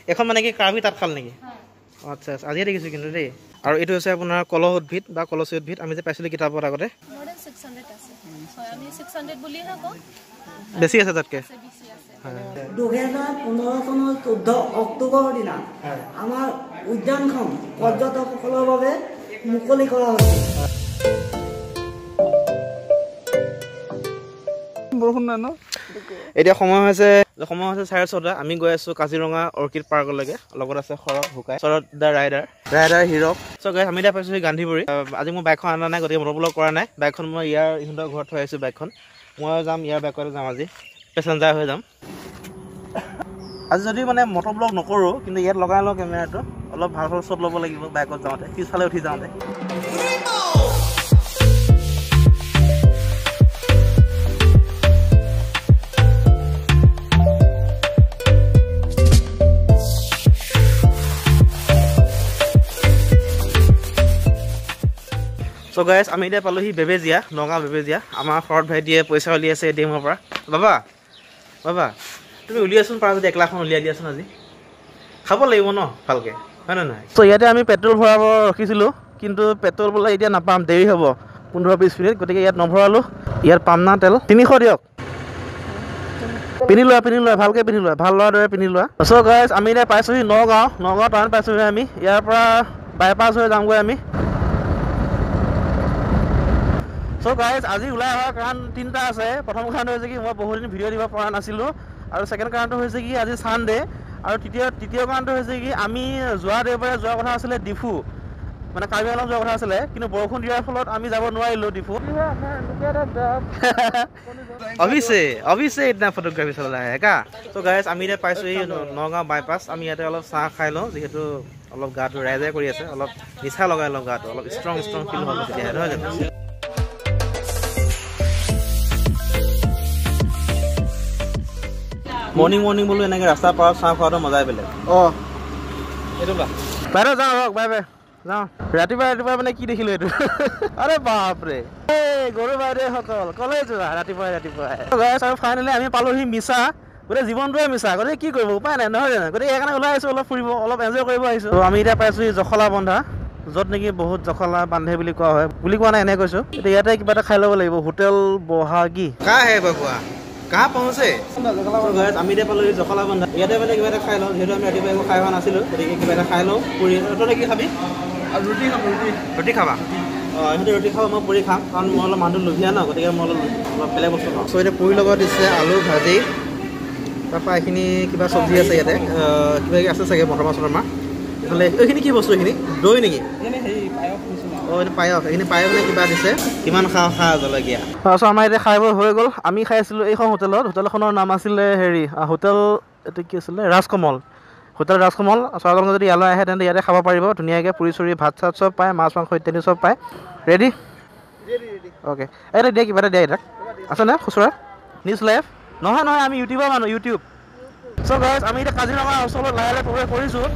এখন মানে কি কাৰ্বি তাঁতশাল নেকি আচ্ছা আজিয়ে দেখিছোঁ কিন্তু দেই আৰু এইটো হৈছে আপোনাৰ কলহ উদ্ভিদ বা কলচী উদ্ভিদ আমি যে পাইছিলোঁ কিতাপত আগতে বেছি আছে তাতকৈ 2015 চনৰ 14 অক্টোবৰৰ দিনা আমাৰ উদ্যানখন পৰ্যটকসকলৰ বাবে মুকলি কৰা হৈছে বৰষুণ নাই ন এতিয়া সময় হৈছে 6:30 আমি গৈ আছোঁ কাজিৰঙা অৰ্কিড পাৰ্কলৈকে লগত আছে শৰৎ ভুকাই শৰৎ দা ৰাইডাৰ হিৰক চ' গাইছ আমি এতিয়া পাইছোঁ গান্ধীপুৰী আজি মই বাইকখন অনা নাই গতিকে মটৰবলক কৰা নাই বাইকখন মই ইহঁতৰ ঘৰত থৈ আহিছোঁ বাইকখন মই যাম ইয়াৰ বাইকতে যাম আজি পেচেঞ্জাৰ হৈ যাম আজি যদি মানে মটৰবলক নকৰোঁ কিন্তু ইয়াত লগাই লওঁ কেমেৰাটো অলপ ভাল শ্বট ল'ব লাগিব বাইকত যাওঁতে পিছফালে উঠি যাওঁতে চ' গাইছ আমি এতিয়া পালোঁহি বেবেজীয়া নগাঁও বেবেজীয়া আমাৰ শৰৎ ভাইটিয়ে পইচা উলিয়াইছে এটিএমৰ পৰা বাবা তুমি উলিয়াচোন পাৰা যদি 1 লাখখন উলিয়াই দিয়াচোন আজি খাব লাগিব ন ভালকৈ হয় নে নহয় চ' ইয়াতে আমি পেট্ৰল ভৰাব ৰখিছিলোঁ কিন্তু পেট্ৰল বোলে এতিয়া নাপাম দেৰি হ'ব 15-20 মিনিট গতিকে ইয়াত নভৰালোঁ ইয়াত পাম না তেল 300 দিয়ক পিন্ধি লোৱা ভালকৈ পিন্ধি লোৱা ভাল লোৱাৰ দৰে পিন্ধি লোৱা চ' গাইছ আমি এতিয়া পাইছোঁহি নগাঁও টাউন পাইছোঁহি আমি ইয়াৰ পৰা বাইপাছ হৈ যামগৈ আমি চ' গাইজ আজি ওলাই অহাৰ কাৰণ 3টা আছে প্ৰথম কাৰণ হৈছে কি মই বহুদিন ভিডিঅ' দিব পৰা নাছিলোঁ আৰু ছেকেণ্ড কাৰণটো হৈছে কি আজি ছানডে আৰু তৃতীয় কাৰণটো হৈছে কি আমি যোৱা দেওবাৰে যোৱাৰ কথা আছিলে ডিফু মানে কাৰ্বি আংলং যোৱাৰ কথা আছিলে কিন্তু বৰষুণ দিয়াৰ ফলত আমি যাব নোৱাৰিলোঁ ডিফু অৱশ্যে এতিয়া ফটোগ্ৰাফী চলাই কা ত' গাইজ আমি এতিয়া পাইছোঁ এই নগাঁও বাইপাছ আমি ইয়াতে অলপ চাহ খাই লওঁ যিহেতু অলপ গাটো ৰাইজাই কৰি আছে অলপ নিচা লগাই লওঁ গাটো অলপ ষ্ট্ৰং ফিল হ'ব তেতিয়াহে নহয় জানো মৰ্ণিং বোলো এনেকৈ ৰাস্তাৰ পাৰত চাহ খোৱাটো মজাই বেলেগ এইটো বাইদেউ যাওঁ ৰক বাই যাওঁ ৰাতিপুৱা মানে কি দেখিলোঁ এইটো আৰে বাপৰে এই গৰু বাইদেউসকল ক'লৈ যোৱা ৰাতিপুৱাই আৰু ফাইনেলি আমি পালোঁহি মিছা গোটেই জীৱনটোৱে মিছা গতিকে কি কৰিব উপায় নাই নহয় জানো গতিকে সেইকাৰণে ওলাই আহিছোঁ অলপ ফুৰিব অলপ এনজয় কৰিব আহিছোঁ ত' আমি এতিয়া পাইছোঁ জখলা বন্ধা য'ত নেকি বহুত জখলা বান্ধে বুলি কোৱা হয় বুলি কোৱা নাই এনে কৈছোঁ এতিয়া ইয়াতে কিবা এটা খাই ল'ব লাগিব হোটেল বহাগী কাহে কোৱা কাহ পहुঁচে আমি এতিয়া পালোঁ জখলা বন্ধা ইয়াতে মানে কিবা এটা খাই লওঁ যিহেতু আমি ৰাতিপুৱা একো খাই হোৱা নাছিলোঁ গতিকে কিবা এটা খাই লওঁ পুৰি তহঁতে কি খাবি ৰুটি খাবা ইহঁতে ৰুটি খাব মই পুৰি খাম কাৰণ মই অলপ মানুহটো লোভীয়া ন গতিকে মই অলপ বেলেগ বস্তু খাওঁ চ' এতিয়া পুৰি লগত দিছে আলু ভাজি তাৰপৰা এইখিনি কিবা চব্জি আছে ইয়াতে কিবা আছে চাগে মটৰমাহ চটৰমাহ এইফালে এইখিনি কি বস্তু এইখিনি দৈ নেকি এইটো পায়স এইখিনি পায়স নে কিবা দিছে কিমান খা জলকীয়া চ' আমাৰ এতিয়া খাই বৈ হৈ গ'ল আমি খাই আছিলোঁ এইখন হোটেলখনৰ নাম আছিলে হোটেল এইটো কি আছিলে ৰাজকমল হোটেল ৰাজকমল চ' আপোনালোকে যদি ইয়ালৈ আহে তেন্তে ইয়াতে খাব পাৰিব ধুনীয়াকৈ পুৰি চুৰি ভাত চাত চব পায় মাছ মাংস ইত্যাদি চব পায় ৰেডি অ'কে এইটো দিয়া কিবা এটা দিয়া এইটাক আছে নে খুচুৰা নিউজ লাইভ নহয় আমি ইউটিউবৰ মানুহ ইউটিউব চ' গাইজ আমি এতিয়া কাজিৰঙা অঞ্চলত লাহে প্ৰৱেশ কৰিছোঁ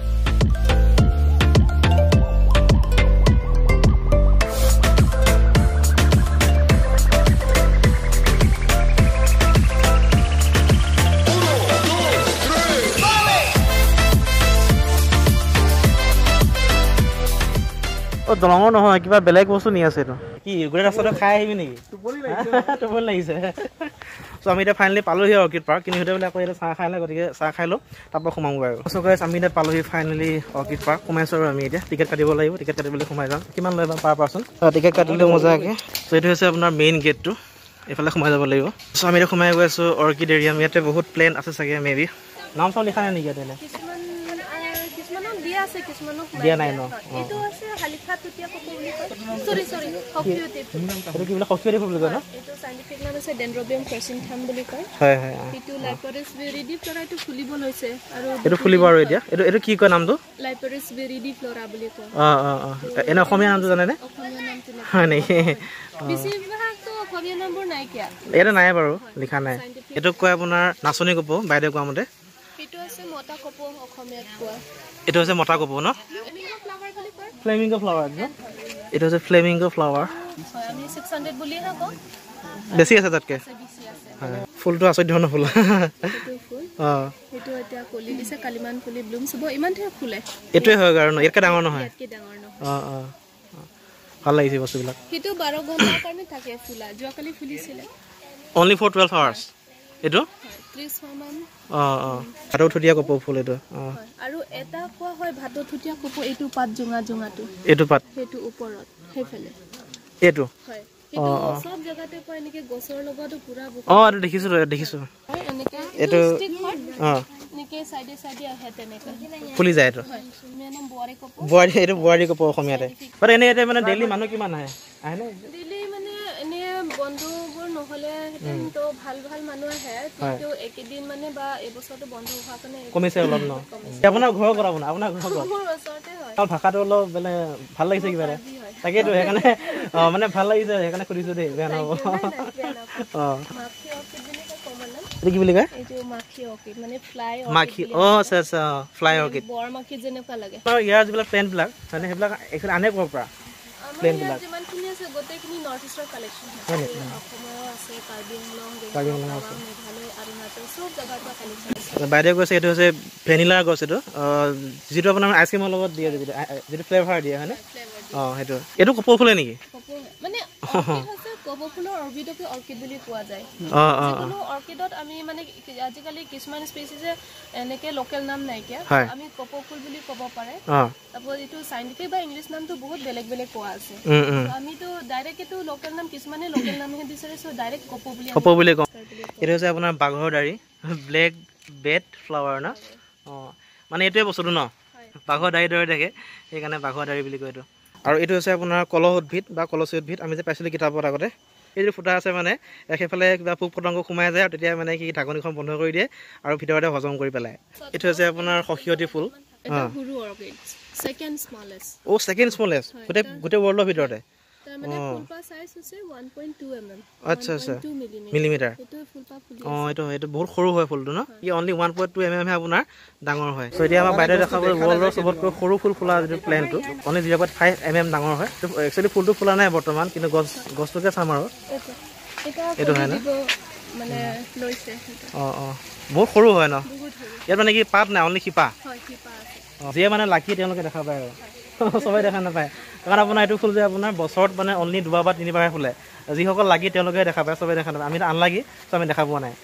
দলঙৰ নহয় কিবা বেলেগ বস্তু নি আছে এইটো কি গোটেই ৰাস্তাটো খাই আহিবি নেকি টোপনি লাগিছে চ' আমি এতিয়া ফাইনেলি পালোঁহি অৰ্কিড পাৰ্ক কিন্তু সিহঁতে বোলে আকৌ ইয়াতে চাহ খাই লওঁ গতিকে চাহ খাই লওঁ তাৰপৰা সোমামগৈ আৰু চ' গাইজ আমি এতিয়া পালোঁহি ফাইনেলি অৰ্কিড পাৰ্ক সোমাইছোঁ আৰু আমি এতিয়া টিকেট কাটিব লাগিব টিকেট কাটিবলৈ সোমাই যাম কিমান লয় বা পাৰ পাৰ্চন টিকেট কাটিলেও মজাকৈ চ' এইটো হৈছে আপোনাৰ মেইন গেটটো এইফালে সোমাই যাব লাগিব চ' আমি এতিয়া সোমাই গৈ আছোঁ অৰ্কিড এৰিয়াম ইয়াতে বহুত প্লেন আছে চাগে মেবি নাম চাম লিখা নাই নেকি ইয়াতে দিয়া নাই ন এইটো কি বোলে সক্ৰিয় বুলি কয় ন এইটো সাইন্টিফিক নাম আছে ডেনড্ৰবিয়াম ক্ৰেচিনথাম বুলি কয় হয় এইটো লাইপৰিছ ভিৰিডি ফ্লোৰা এইটো ফুলিব লৈছে আৰু এইটো ফুলিব আৰু এতিয়া এইটো কি কয় নামটো লাইপৰিছ ভিৰিডি ফ্লোৰা বুলি কয় এনে অসমীয়া নামটো জানে নে অসমীয়া নামটো হয় নেকি বেছিভাগতো অসমীয়া নামবোৰ নাই কিয়া এটা নাই বাৰু লিখা নাই এইটো কয় আপোনাৰ নাচনি কপৌ বাইদেউ কোৱা মতে এইটো আছে মতা কপৌ অসমীয়াত কোৱা এইটো হৈছে মতা কপৌ ন ফ্লেমিংগো ফ্লাৱাৰ ন এইটো হৈছে ফ্লেমিংগো ফ্লাৱাৰ আমি 600 বুলিহে কওঁ বেছি আছে তাতকৈ ফুলটো আচৰিত ধৰণৰ ফুল সেইটো এতিয়া কলি দিছে কালিমান ফুলি ব্লুম সব ইমান ধুনীয়া ফুলে এটোৱে হয় কাৰণ ইয়াতকে ডাঙৰ নহয় ইয়াতকে ডাঙৰ নহয় ভাল লাগিছে বস্তুবিলাক সেইটো 12 ঘণ্টাৰ কাৰণে থাকে ফুলা যোৱাকালি ফুলিছিলে only for 12 hours এটো 30 মান ভাতত থুটিয়া কপৌ ফুল এটো আৰু এটা কোৱা হয় ভাতত থুটিয়া কপৌ এটো পাত জুঙা জুঙাটো এটো পাত হেতু ওপৰত হেফালে এটো হয় সব জায়গাতে পায় নেকি গছৰ লগতো পুৰা এটো দেখিছো এনেকে এটো নেকে সাইডে সাইডে আহে তেনেকে ফুলি যায় এটো মেনম বুৱাৰী কপৌ অসমীয়াতে ਪਰ এনে এতে মানে ডেইলি মানুহ কিমান আহে নে ডেইলি মানে এনে বন্ধুবোৰ নহলে তো ভাল ভাল মানুহ আহে কিন্তু একদিন মানে বা এবছৰটো বন্ধ হোৱা কাৰণে কমিছে অলপ ন আপোনাৰ ঘৰৰ পৰা আপোনাৰ ঘৰৰ ওচৰতে হয় আৰু ভাষাটো অলপ মানে ভাল লাগিছে কিবা তাকেতো সেইকাৰণে মানে ভাল লাগিছে সেইকাৰণে খুদিছো দেই বেয়া নহব মাখি অৰ্কিড বুলি কমলা কি বুলি কয় এইটো মাখি অৰ্কিড মানে ফ্লাই মাখি আচ্ছা ফ্লাই অৰ্কিড বৰ মাখি যেনেকুৱা লাগে আৰু ইয়াৰ যিবিলাক প্লেন্ট বিলাক মানে সেইবিলাক একচুৱেলি আনে ক'ৰ পৰা প্লেন্ট বিলাক যিমান খিনি আছে গোটেইখিনি নৰ্থ ইষ্টৰ কালেকশ্যন অসমৰ আছে কাৰ্বি আংলং মেঘালয় অৰুণাচল সব জাগাৰ পৰা কালেকশ্যন আছে বাইদেউ কৈছে এইটো হৈছে ভেনিলাৰ গছ এইটো যিটো আপোনাৰ আইচক্ৰীমৰ লগত দিয়ে যিটো ফ্লেভাৰ দিয়ে হয়নে সেইটো এইটো কপৌ ফুলে নেকি মানে অৰ্কিড আছে কপৌ ফুলৰ অৰ্বিডকে অৰ্কিড বুলি কোৱা যায় যিকোনো অৰ্কিডত আমি মানে আজিকালি কিছুমান স্পেচিছে এনেকে লোকেল নাম নাইকিয়া আমি কপৌ ফুল বুলি ক'ব পাৰে তারপর এইটো সাইন্টিফিক বা ইংলিশ নামটো বহুত বেলেগ বেলেগ কোৱা আছে আমিতো ডাইৰেক্ট এটো লোকেল নাম কিছুমানে লোকেল নামহে দিছে সো ডাইৰেক্ট কপৌ বুলি কওঁ এটা হৈছে আপোনাৰ বাঘৰ দাড়ি ব্লেক বেড ফ্লাৱাৰ না মানে এইটোৱে বস্তুটো ন বাঘৰ দাড়ি দৰে দেখে সেইকাৰণে বাঘৰ দাড়ি বুলি কয় এইটো আৰু এইটো হৈছে আপোনাৰ কলহ উদ্ভিদ বা কলচী উদ্ভিদ আমি যে পাইছিলোঁ কিতাপত আগতে এই যে ফুটা আছে মানে সেইফালে কিবা পোক পতংগ সোমাই যায় আৰু তেতিয়া মানে কি ঢাকনিখন বন্ধ কৰি দিয়ে আৰু ভিতৰতে হজম কৰি পেলায় এইটো হৈছে আপোনাৰ সখিয়তী ফুল সেকেন্ড স্মলেষ্ট সেকেন্ড স্মলেষ্ট গোটেই ৱৰ্ল্ডৰ ভিতৰতে তাৰ মানে ফুলপা সাইজ হৈছে 1.2 mm আচ্ছা মিলিমিটাৰ এটো ফুলপা ফুলি এইটো বহুত সৰু হয় ফুলটো ন ই অনলি 1.2 mm হে আপোনাৰ ডাঙৰ হয় সো এতিয়া আমাৰ বাইরে দেখাব ৱৰ্ল্ডৰ সবতকৈ সৰু ফুল ফুলা যিটো প্লেনটো অনলি 0.5 mm ডাঙৰ হয় একচুয়ালি ফুলটো ফুলা নাই বৰ্তমান কিন্তু গছটোকে চাম আৰু এটা হয় না মানে লৈছে বহুত সৰু হয় ন ইয়াত মানে কি পাত নাই অনলি শিপা হয় শিপা আছে যে মানে লাকি তেওঁলোকে দেখা পায় আৰু সবাই দেখা নাপায় কাৰণ আপোনাৰ এইটো ফুল যে আপোনাৰ বছৰত মানে অনলি 2 বা 3 বাৰহে ফুলে যিসকল লাগি তেওঁলোকে দেখা পায় সবাই দেখা নাপায় আমি আনলাগি আমি দেখা পোৱা নাই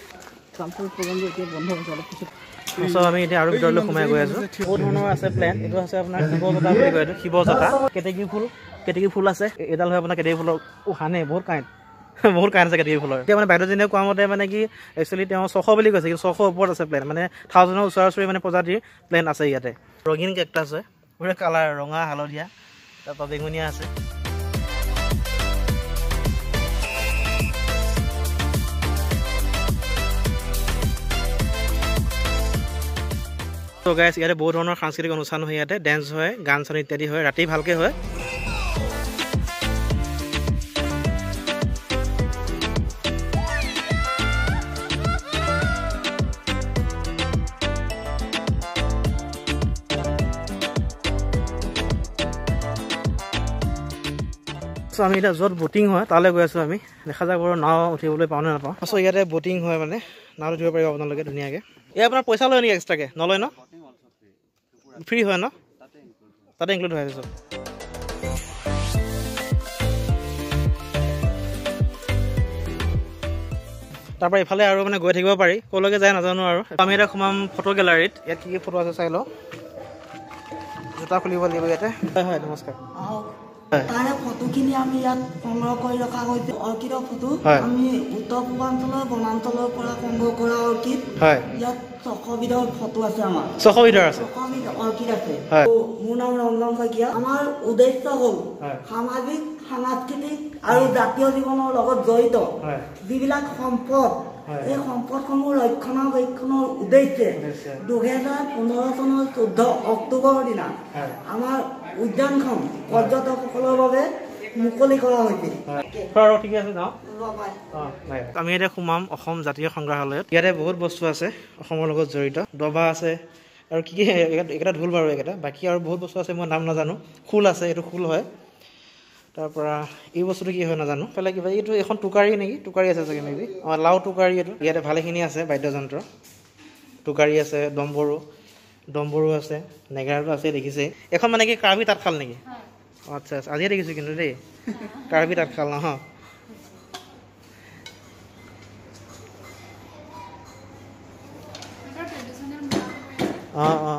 সব আমি এতিয়া আৰু ভিতৰলৈ সোমাই গৈ আছো বহুত ধৰণৰ আছে প্লেন এইটো আছে আপোনাৰ শিৱজতা বুলি কয় এইটো শিৱজতা কেতেকী ফুল আছে এডাল হয় আপোনাৰ কেতেকী ফুলৰ হানে বহুত কাঁইট আছে কেতেকী ফুলৰ এতিয়া মানে বাইদেউজনীয়ে কোৱা মতে মানে কি একচুৱেলি তেওঁ 600 বুলি কৈছে কিন্তু 600 ওপৰত আছে প্লেন মানে 1000ৰ ওচৰা-ওচৰি মানে প্ৰজাতিৰ প্লেন আছে ইয়াতে ৰঙীন কেকটাছ হয় পুৰা কালাৰ ৰঙা হালধীয়া তাৰপৰা বেঙুনীয়া আছে তো গাইস ইয়াতে বহুত ধৰণৰ সাংস্কৃতিক অনুষ্ঠান হয় ইয়াতে ড্যান্স হয় গান চান ইত্যাদি হয় ৰাতি ভালকে হয় আমি এটা য'ত বোটিং হয় তালৈ গৈ আছো আমি দেখা যায় বাৰু নাও উঠিবলৈ পাওঁ নে নাপাওঁ সো ইয়াতে বোটিং হয় মানে নাও উঠিব পাৰিব আপোনালোকে ধুনীয়াকৈ এই আপোনাৰ পইচা লয় নেকি এক্সট্ৰাকৈ নলয় ন ফ্ৰী হয় ন তাতে ইনক্লুড হৈ আছে তাৰপৰা ইফালে আৰু মানে গৈ থাকিব পাৰি ক'লৈকে যায় নাজানো আৰু আমি এতিয়া সোমাম ফটো গেলাৰীত ইয়াত কি ফটো আছে চাই লওঁ জোতা খুলিব লাগিব ইয়াতে হয় নমস্কাৰ তাৰে ফটোখিনি আমি ইয়াত সংগ্ৰহ কৰি ৰখা হৈছে অৰ্কিডৰ ফটো আমি উত্তৰ পূৰ্বাঞ্চলৰ বনাঞ্চলৰ পৰা সংগ্ৰহ কৰা অৰ্কিড ইয়াত 600 বিধৰ ফটো আছে আমাৰ 600 বিধৰ আছে 600 বিধ অৰ্কিড আছে মোৰ নাম ৰঞ্জন শইকীয়া আমাৰ উদ্দেশ্য হ'ল সামাজিক সাংস্কৃতিক আৰু জাতীয় জীৱনৰ লগত জড়িত যিবিলাক সম্পদ এই সম্পদসমূহ ৰক্ষণাবেক্ষণৰ উদ্দেশ্যে 2015 চনৰ 14 অক্টোবৰ দিনা আমাৰ উদ্যানখন পৰ্যটকসকলৰ বাবে মুকলি কৰা হৈছিল ঠিক আছে যাওঁ আমি এতিয়া সোমাম অসম জাতীয় সংগ্ৰহালয়ত ইয়াতে বহুত বস্তু আছে অসমৰ লগত জড়িত দবা আছে আৰু কি এটা ঢোল বাৰু এটা বাকী আৰু বহুত বস্তু আছে মই নাম নাজানো খোল আছে এইটো খোল হয় তাৰপৰা এই বস্তুটো কি হয় নাজানো পেলে কিবা এইটো এখন টুকাৰী নেকি টুকাৰী আছে চাগে মেবি লাও টুকাৰী এইটো ইয়াতে ভালেখিনি আছে বাদ্যযন্ত্ৰ টোকাৰী আছে, ডম্বৰু আছে, নেগেৰাটো আছে দেখিছে। এখন মানে কি কাৰ্বি তাঁতশাল নেকি? আচ্ছা আচ্ছা, আজিয়ে দেখিছোঁ কিন্তু দেই, কাৰ্বি তাঁতশাল নহয়। অঁ অঁ,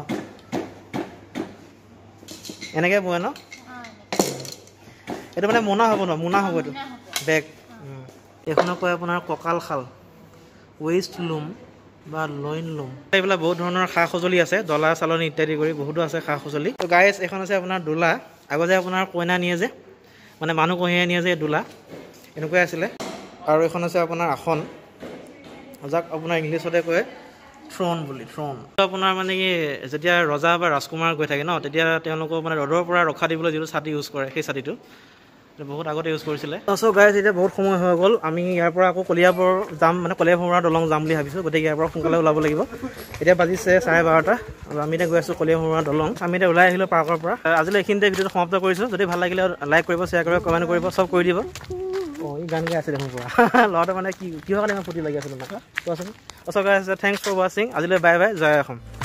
এনেকৈ বয় ন? এইটো মানে মোনা হ'ব ন? মোনা হ'ব এইটো বেগ। এইখনক কয় আপোনাৰ কঁকাল শাল, ৱেষ্ট লুম বা লইন লুম। এইবিলাক বহুত ধৰণৰ সা সঁজুলি আছে, ডলা চালনী ইত্যাদি কৰি বহুতো আছে সা সঁজুলি। তো গাইজ এইখন আছে আপোনাৰ দোলা। আগতে যে আপোনাৰ কইনা নিয়ে যে, মানে মানুহ কঢ়িয়াই নিয়ে যে দোলা, এনেকুৱাই আছিলে। আৰু এইখন আছে আপোনাৰ আসন, যাক আপোনাৰ ইংলিছতে কয় থ্ৰন বুলি, থ্ৰন। আপোনাৰ মানে কি যেতিয়া ৰজা বা ৰাজকুমাৰ গৈ থাকে ন, তেতিয়া তেওঁলোকক মানে ৰ'দৰ পৰা ৰক্ষা দিবলৈ যিটো ছাতি ইউজ কৰে, সেই ছাতিটো বহুত আগতে ইউজ কৰিছিলে। চ' গাইজ এতিয়া বহুত সময় হৈ গ'ল, আমি ইয়াৰ পৰা আকৌ কলিয়াবৰ যাম, মানে কলিয়াভোমোৰা দলং যাম বুলি ভাবিছোঁ। গতিকে ইয়াৰ পৰা সোনকালে ওলাব লাগিব। এতিয়া বাজিছে 12:30 আৰু আমি এতিয়া গৈ আছোঁ কলিয়াভোমোৰা দলং। আমি এতিয়া ওলাই আহিলোঁ পাৰ্কৰ পৰা। আজিলৈ এইখিনিতে ভিডিঅ'টো সমাপ্ত কৰিছোঁ। যদি ভাল লাগিলে লাইক কৰিব, শ্বেয়াৰ কৰিব, কমেণ্ট কৰিব, চব কৰি দিব। অঁ, ই গান গাই আছে দেখোন পৰা। ল'ৰাটো মানে কিহৰ কাৰণে ইমান ফূৰ্তি লাগি আছে তোমাক কোৱাচোন? চ' গাইজ থেংকছ ফৰ ৱাচিং। আজিলৈ বাই বাই, জয় অসম।